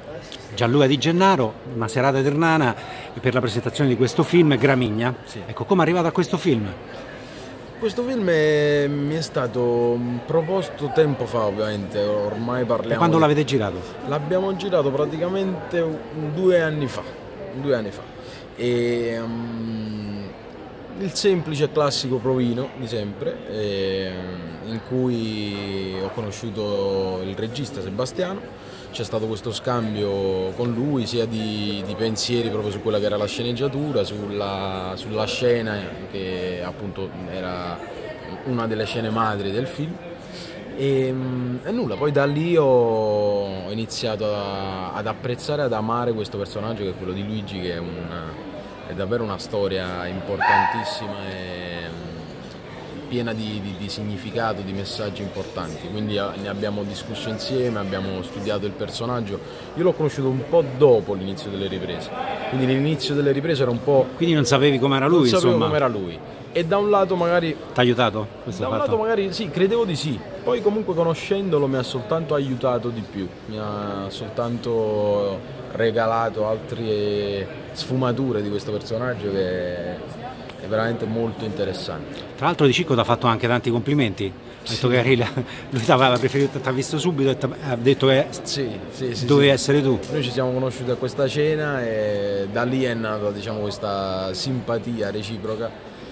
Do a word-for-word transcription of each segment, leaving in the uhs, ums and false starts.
Gianluca Di Gennaro, una serata ternana per la presentazione di questo film, Gramigna. Sì. Ecco, come è arrivato a questo film? Questo film è, mi è stato proposto tempo fa, ovviamente, ormai parliamo... E quando di... l'avete girato? L'abbiamo girato praticamente due anni fa, due anni fa. E, um, il semplice classico provino di sempre, e, in cui ho conosciuto il regista Sebastiano. C'è stato questo scambio con lui sia di, di pensieri proprio su quella che era la sceneggiatura, sulla, sulla scena che appunto era una delle scene madri del film e, e nulla, poi da lì ho iniziato a, ad apprezzare, ad amare questo personaggio che è quello di Luigi, che è, una, è davvero una storia importantissima e piena di, di, di significato, di messaggi importanti, quindi ne abbiamo discusso insieme, abbiamo studiato il personaggio. Io l'ho conosciuto un po' dopo l'inizio delle riprese, quindi l'inizio delle riprese era un po'... Quindi non sapevi com'era lui, non sapevo insomma? com'era lui. E da un lato magari... Ti ha aiutato questo Da un fatto? lato magari sì, credevo di sì, poi comunque conoscendolo mi ha soltanto aiutato di più, mi ha soltanto regalato altre sfumature di questo personaggio che è veramente molto interessante. Tra l'altro Di Cicco ti ha fatto anche tanti complimenti, ha detto Sì. che eri la... lui ti aveva preferito, ti ha visto subito e ha detto che Sì, sì, sì, dovevi sì. essere tu. Noi ci siamo conosciuti a questa cena e da lì è nata, diciamo, questa simpatia reciproca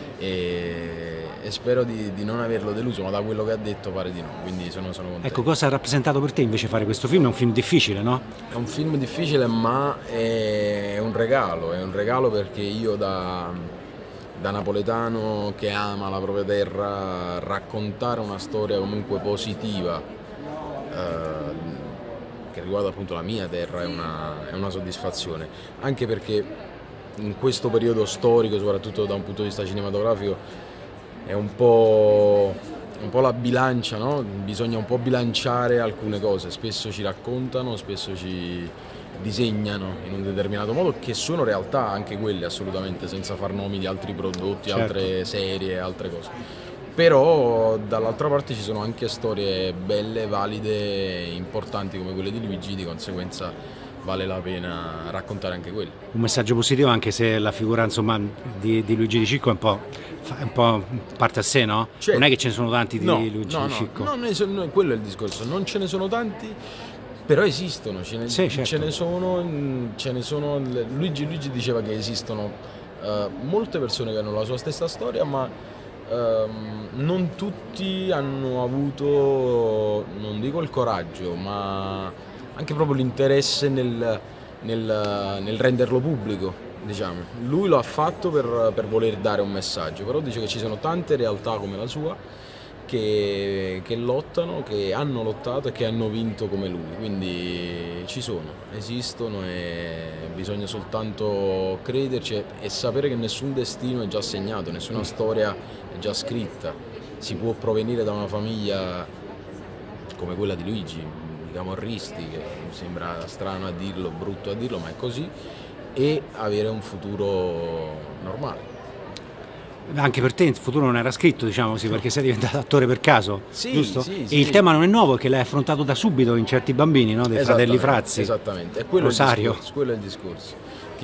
e, e spero di, di non averlo deluso, ma da quello che ha detto pare di no, quindi sono, sono contento. Ecco, cosa ha rappresentato per te invece fare questo film? È un film difficile, no? È un film difficile, ma è un regalo, è un regalo perché io da... da napoletano che ama la propria terra, raccontare una storia comunque positiva eh, che riguarda appunto la mia terra è una, è una soddisfazione, anche perché in questo periodo storico, soprattutto da un punto di vista cinematografico, è un po', un po' la bilancia, no? Bisogna un po' bilanciare alcune cose, spesso ci raccontano, spesso ci disegnano in un determinato modo, che sono realtà anche quelle assolutamente, senza far nomi di altri prodotti, certo, altre serie, altre cose. Però dall'altra parte ci sono anche storie belle, valide, importanti come quelle di Luigi, di conseguenza vale la pena raccontare anche quelle. Un messaggio positivo, anche se la figura, insomma, di, di Luigi Di Cicco è un po', è un po' parte a sé, no? Cioè, non è che ce ne sono tanti di no, Luigi no, Di Cicco. No, no, no, quello è il discorso, non ce ne sono tanti, però esistono, ce ne, sì, certo. ce ne sono, ce ne sono Luigi, Luigi diceva che esistono uh, molte persone che hanno la sua stessa storia, ma uh, non tutti hanno avuto, non dico il coraggio, ma anche proprio l'interesse nel, nel, nel renderlo pubblico, diciamo. Lui lo ha fatto per, per voler dare un messaggio, però dice che ci sono tante realtà come la sua Che, che lottano, che hanno lottato e che hanno vinto come lui, quindi ci sono, esistono e bisogna soltanto crederci e sapere che nessun destino è già segnato, nessuna storia è già scritta. Si può provenire da una famiglia come quella di Luigi, di camorristi, che sembra strano a dirlo, brutto a dirlo, ma è così, e avere un futuro normale. Anche per te il futuro non era scritto, diciamo così, perché sei diventato attore per caso, sì, giusto? Sì, e sì. il tema non è nuovo, che l'hai affrontato da subito in certi bambini, no? Dei fratelli Frazzi. Esattamente, è quello, Rosario. Il discorso, quello è il discorso,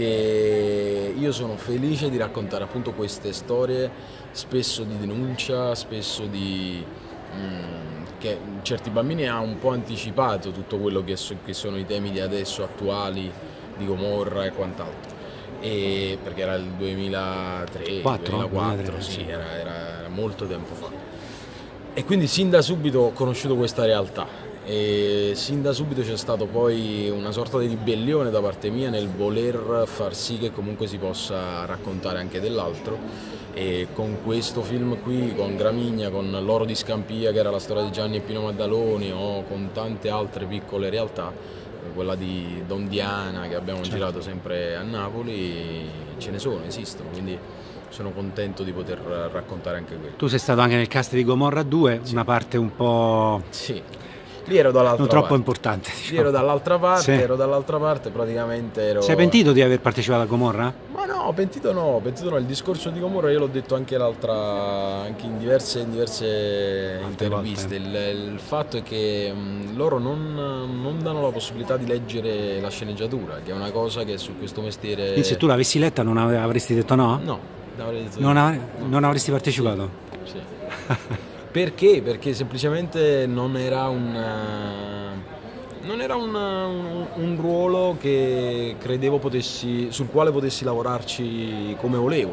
che io sono felice di raccontare appunto queste storie, spesso di denuncia, spesso di... Mm, che certi bambini hanno un po' anticipato tutto quello che, so, che sono i temi di adesso attuali, di Gomorra e quant'altro. E perché era il duemilatré, quattro, duemilaquattro, duemilatré, sì, sì. era, era, era molto tempo fa. E quindi sin da subito ho conosciuto questa realtà e sin da subito c'è stato poi una sorta di ribellione da parte mia nel voler far sì che comunque si possa raccontare anche dell'altro, e con questo film qui, con Gramigna, con L'oro di Scampia che era la storia di Gianni e Pino Maddaloni, o con tante altre piccole realtà, quella di Don Diana che abbiamo certo. girato sempre a Napoli, ce ne sono, esistono, quindi sono contento di poter raccontare anche quello. Tu sei stato anche nel cast di Gomorra due, sì. Una parte un po'... Sì, Lì ero dall'altra non parte. troppo importante. Diciamo. Lì ero dall'altra parte, sì. ero dall'altra parte, praticamente ero... Sei pentito di aver partecipato a Gomorra? Ma no, pentito no, pentito no, il discorso di Gomorra io l'ho detto anche l'altra, anche in diverse, in diverse interviste, il, il fatto è che mh, loro non, non danno la possibilità di leggere la sceneggiatura, che è una cosa che su questo mestiere... Quindi se tu l'avessi letta non ave- avresti detto no? No, avrei detto non, no. av- non avresti partecipato? Sì, sì. Perché? Perché semplicemente non era un... non era un, un, un ruolo che credevo potessi, sul quale potessi lavorarci come volevo,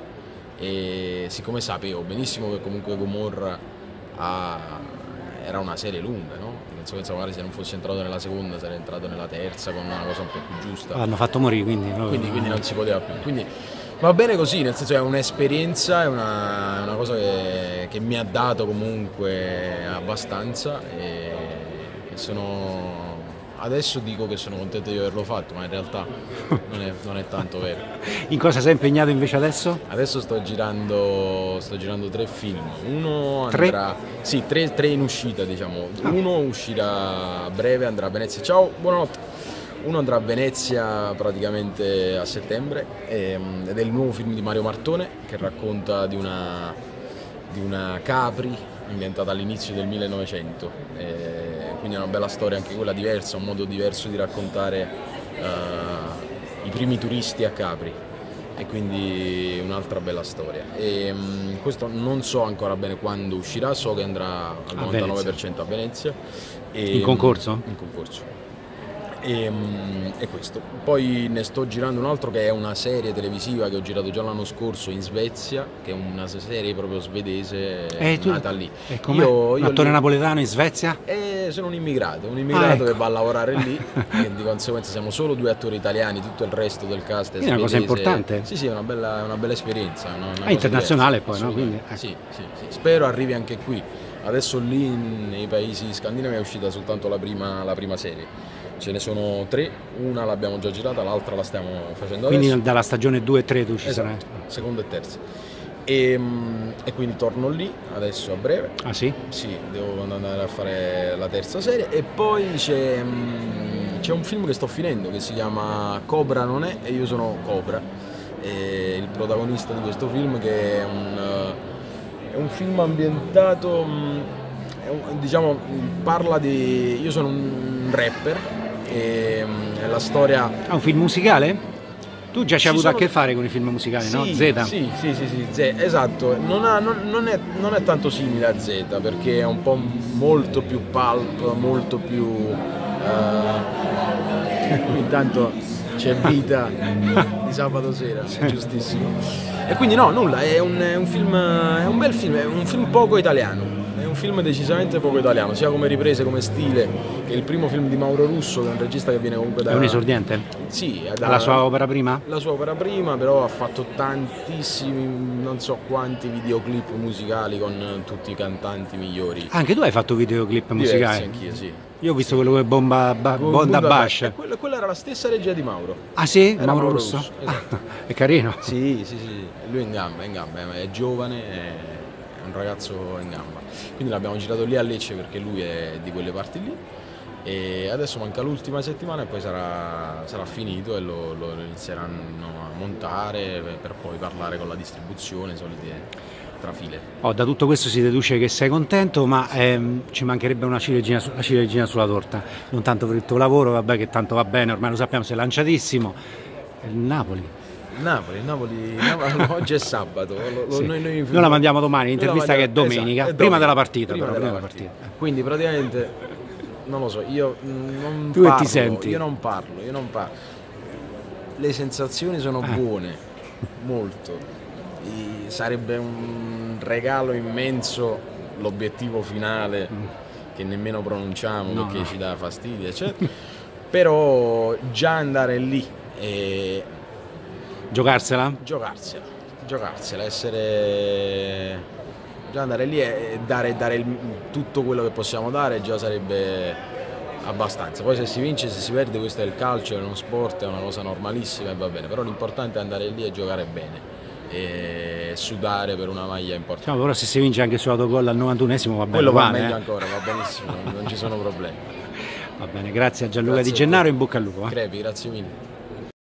e siccome sapevo benissimo che comunque Gomorra ha, era una serie lunga, no? Di conseguenza magari se non fossi entrato nella seconda sarei entrato nella terza con una cosa un po' più giusta. L'hanno fatto morire, quindi, no? quindi, quindi non si poteva più. Quindi va bene così, nel senso è un'esperienza, è una, una cosa che, che mi ha dato comunque abbastanza e, e sono... Adesso dico che sono contento di averlo fatto, ma in realtà non è, non è tanto vero. In cosa sei impegnato invece adesso? Adesso sto girando, sto girando tre film. Uno andrà... Tre? Sì, tre, tre in uscita, diciamo. Ah. Uno uscirà a breve, andrà a Venezia. Ciao, buonanotte. Uno andrà a Venezia praticamente a settembre ed è il nuovo film di Mario Martone che racconta di una, di una Capri ambientata all'inizio del millenovecento. E quindi è una bella storia anche quella diversa, un modo diverso di raccontare uh, i primi turisti a Capri, e quindi un'altra bella storia. E, um, questo non so ancora bene quando uscirà, so che andrà al novantanove per cento a Venezia. E, in concorso? In concorso. E, e questo. Poi ne sto girando un altro che è una serie televisiva che ho girato già l'anno scorso in Svezia, che è una serie proprio svedese, eh, tu, nata lì. E com'è? Io, io attore lì, napoletano in Svezia? Eh, sono un immigrato, un immigrato ah, ecco. che va a lavorare lì e di conseguenza siamo solo due attori italiani, tutto il resto del cast è svedese. È una cosa importante. Sì, sì, è una bella, una bella esperienza. Una, una ah, internazionale diversa, poi, no? Quindi, ecco. sì, sì, sì. Spero arrivi anche qui. Adesso lì nei paesi scandinavi è uscita soltanto la prima, la prima serie. Ce ne sono tre, una l'abbiamo già girata, l'altra la stiamo facendo quindi adesso. Quindi dalla stagione due e tre tu ci esatto, sarai? Seconda e terza. E, e quindi torno lì adesso a breve. Ah sì? Sì, devo andare a fare la terza serie. E poi c'è, c'è un film che sto finendo che si chiama Cobra non è e io sono Cobra. E il protagonista di questo film che è un, è un film ambientato, è un, diciamo, parla di... io sono un rapper. E la storia... Ah, un film musicale? Tu già ci hai avuto sono... a che fare con i film musicali, sì, no? Z? Sì, sì, sì, sì, Z, esatto. Non, ha, non, non, è, non è tanto simile a Z perché è un po' molto più pulp, molto più... Uh... intanto c'è vita di sabato sera, giustissimo. E quindi no, nulla, è un, è un film, è un bel film, è un film poco italiano. È un film decisamente poco italiano, sia come riprese, come stile, che è il primo film di Mauro Russo, che è un regista che viene comunque da... È un esordiente? Sì, è da... La sua opera prima? La sua opera prima, però ha fatto tantissimi, non so quanti videoclip musicali con tutti i cantanti migliori. Anche tu hai fatto videoclip musicali? Diversi, anch'io, sì. Io ho visto quello che Bomba ba, Bonda Bash. E quella, quella era la stessa regia di Mauro. Ah sì? Era Mauro, Mauro Russo? Russo, esatto. È carino? Sì, sì, sì, lui è in gamba, è in gamba, è giovane, è un ragazzo in gamba. Quindi l'abbiamo girato lì a Lecce perché lui è di quelle parti lì. E adesso manca l'ultima settimana e poi sarà, sarà finito e lo, lo inizieranno a montare per poi parlare con la distribuzione, solite trafile. Oh, da tutto questo si deduce che sei contento, ma ehm, ci mancherebbe una ciliegina, la ciliegina sulla torta, non tanto per il tuo lavoro, vabbè, che tanto va bene, ormai lo sappiamo, sei lanciatissimo. Il Napoli. Napoli, Napoli, Napoli oggi è sabato. Lo, sì. noi, noi, noi la mandiamo domani, l'intervista che è domenica, esatto, è prima domenica, della partita. Prima però, della prima partita. partita. Quindi praticamente, non lo so, io non tu parlo, ti senti? io non parlo, io non parlo. Le sensazioni sono ah. buone, molto. E sarebbe un regalo immenso l'obiettivo finale mm. che nemmeno pronunciamo no, perché no. ci dà fastidio, eccetera. Però già andare lì e giocarsela? Giocarsela, giocarsela, essere... già andare lì e dare, dare il, tutto quello che possiamo dare già sarebbe abbastanza. Poi se si vince, se si perde, questo è il calcio, è uno sport, è una cosa normalissima e va bene, però l'importante è andare lì e giocare bene. e sudare per una maglia importante. Diciamo, però se si vince anche sull'autogol al novantunesimo va bene. Quello va uguale, meglio eh? ancora, va benissimo, non ci sono problemi. Va bene, grazie a Gianluca Grazie Di a Gennaro, te. in bocca al lupo. Eh? Crepi, grazie mille.